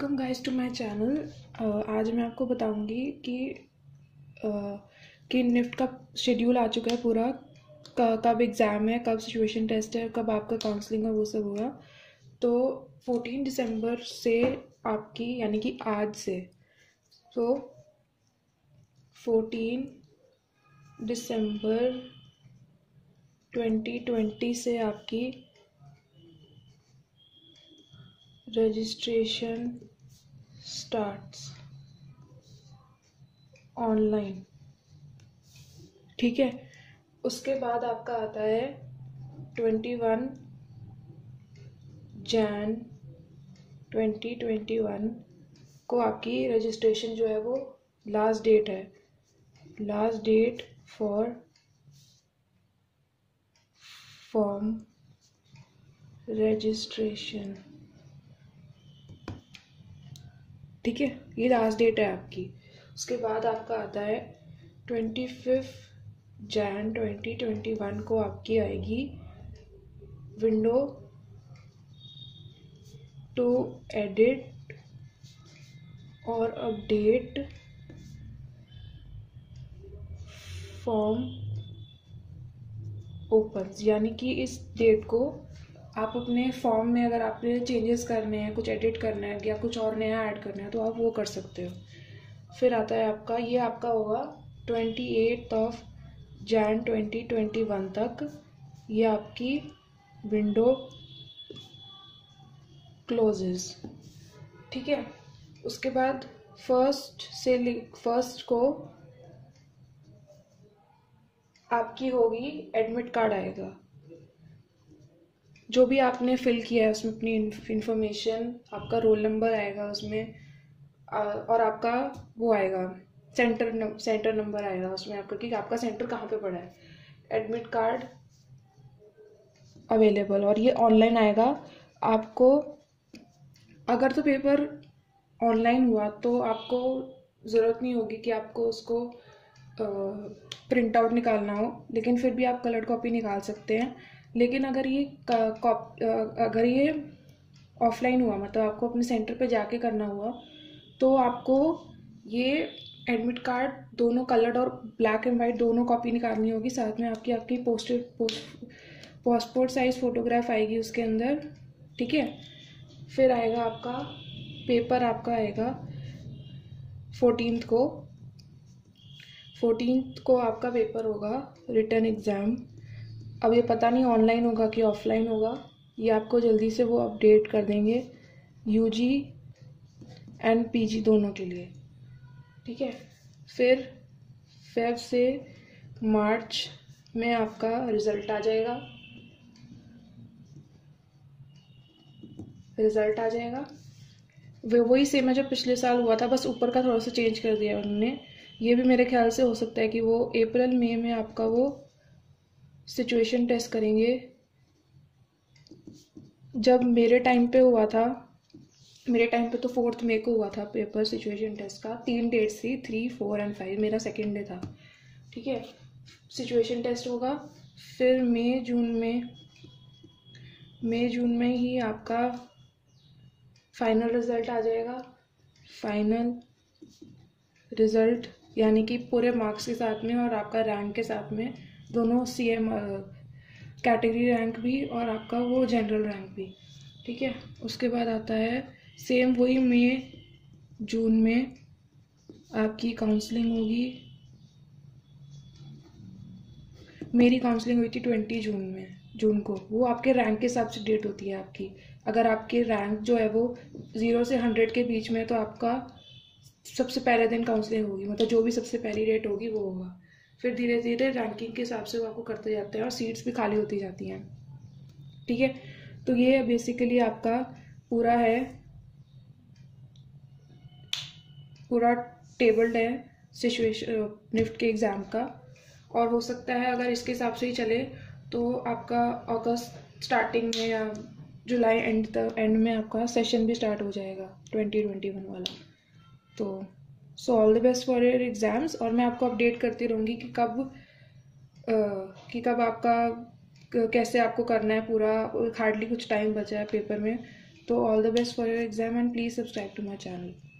Welcome guys to my channel. आज मैं आपको बताऊंगी कि निफ्ट का शेड्यूल आ चुका है पूरा। कब एग्ज़ाम है, कब सिचुएशन टेस्ट है, कब आपका काउंसलिंग है, वो सब होगा। तो 14 दिसंबर से आपकी, यानी कि आज से, तो 14 दिसंबर 2020 से आपकी रजिस्ट्रेशन स्टार्ट्स ऑनलाइन। ठीक है, उसके बाद आपका आता है 21 जैन 2021 को आपकी रजिस्ट्रेशन जो है वो लास्ट डेट है। Last date for form registration. ठीक है, ये लास्ट डेट है आपकी। उसके बाद आपका आता है 25 जैन 2021 को आपकी आएगी विंडो टू एडिट और अपडेट फॉर्म ओपन्स। यानी कि इस डेट को आप अपने फॉर्म में अगर आपने चेंजेस करने हैं, कुछ एडिट करना है या कुछ और नया ऐड करना है, तो आप वो कर सकते हो। फिर आता है आपका, ये आपका होगा 28 जैन 2021 तक ये आपकी विंडो क्लोजेस। ठीक है, उसके बाद फर्स्ट को आपकी होगी एडमिट कार्ड आएगा। जो भी आपने फिल किया है उसमें अपनी इंफॉर्मेशन, आपका रोल नंबर आएगा उसमें, और आपका वो आएगा सेंटर नंबर आएगा उसमें आपका, कि आपका सेंटर कहाँ पे पड़ा है। एडमिट कार्ड अवेलेबल, और ये ऑनलाइन आएगा आपको। अगर तो पेपर ऑनलाइन हुआ तो आपको ज़रूरत नहीं होगी कि आपको उसको प्रिंट आउट निकालना हो, लेकिन फिर भी आप कलर कॉपी निकाल सकते हैं। लेकिन अगर ये ऑफलाइन हुआ, मतलब आपको अपने सेंटर पे जाके करना हुआ, तो आपको ये एडमिट कार्ड दोनों कलर्ड और ब्लैक एंड वाइट दोनों कॉपी निकालनी होगी। साथ में आपकी पासपोर्ट साइज फ़ोटोग्राफ आएगी उसके अंदर। ठीक है, फिर आएगा आपका पेपर, आपका आएगा 14 को आपका पेपर होगा रिटन एग्ज़ाम। अब ये पता नहीं ऑनलाइन होगा कि ऑफलाइन होगा, ये आपको जल्दी से वो अपडेट कर देंगे यूजी एंड पीजी दोनों के लिए। ठीक है, फिर फेब से मार्च में आपका रिज़ल्ट आ जाएगा। वही सेम है जो पिछले साल हुआ था, बस ऊपर का थोड़ा सा चेंज कर दिया उन्होंने। ये भी मेरे ख्याल से हो सकता है कि वो अप्रैल मई में आपका वो सिचुएशन टेस्ट करेंगे। जब मेरे टाइम पे हुआ था, मेरे टाइम पे तो 4 मई को हुआ था पेपर सिचुएशन टेस्ट का। 3 डेट्स थी, 3, 4 एंड 5, मेरा सेकेंड डे था। ठीक है, सिचुएशन टेस्ट होगा। फिर मई जून में ही आपका फाइनल रिज़ल्ट आ जाएगा। फाइनल रिज़ल्ट यानी कि पूरे मार्क्स के साथ में और आपका रैंक के साथ में, दोनों सीएम कैटेगरी रैंक भी और आपका वो जनरल रैंक भी। ठीक है, उसके बाद आता है सेम वही मई जून में आपकी काउंसलिंग होगी। मेरी काउंसलिंग हुई थी 20 जून को। वो आपके रैंक के हिसाब से डेट होती है आपकी। अगर आपके रैंक जो है वो 0 से 100 के बीच में, तो आपका सबसे पहले दिन काउंसलिंग होगी, मतलब जो भी सबसे पहली डेट होगी वो होगा। फिर धीरे धीरे रैंकिंग के हिसाब से वो आपको करते जाते हैं और सीट्स भी खाली होती जाती हैं। ठीक है, तो ये बेसिकली आपका पूरा टेबल्ड है सिचुएशन निफ्ट के एग्ज़ाम का। और हो सकता है अगर इसके हिसाब से ही चले तो आपका अगस्त स्टार्टिंग में या जुलाई एंड में आपका सेशन भी स्टार्ट हो जाएगा 2021 वाला। तो so all the best for your exams. और मैं आपको अपडेट करती रहूँगी कि कब आपका कैसे आपको करना है पूरा। हार्डली कुछ टाइम बचा है पेपर में, तो all the best for your exam and please subscribe to my channel.